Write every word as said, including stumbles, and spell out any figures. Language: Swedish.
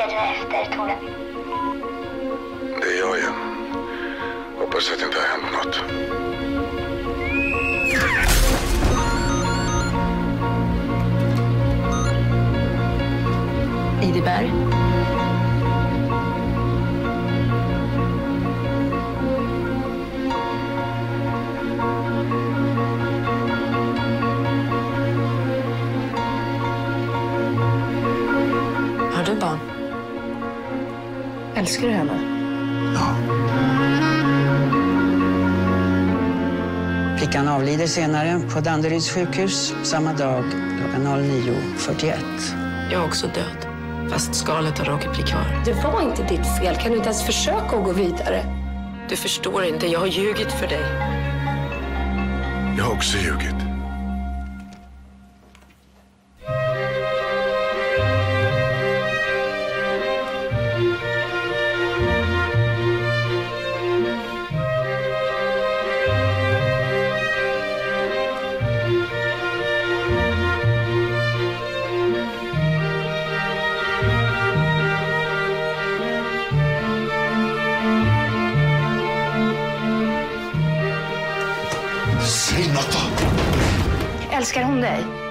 frågar du efter, Tore? Det är jag igen. Hoppas att det inte har hänt något. Idiberg. Har du barn? Älskar du henne? Ja. Flickan avlider senare på Danderyds sjukhus samma dag klockan nio fyrtioett. Jag är också död, fast skalet har råkat bli kvar. Det var inte ditt fel. Kan du inte ens försöka att gå vidare? Du förstår inte, jag har ljugit för dig. Jag har också ljugit. Säg något då! Älskar hon dig?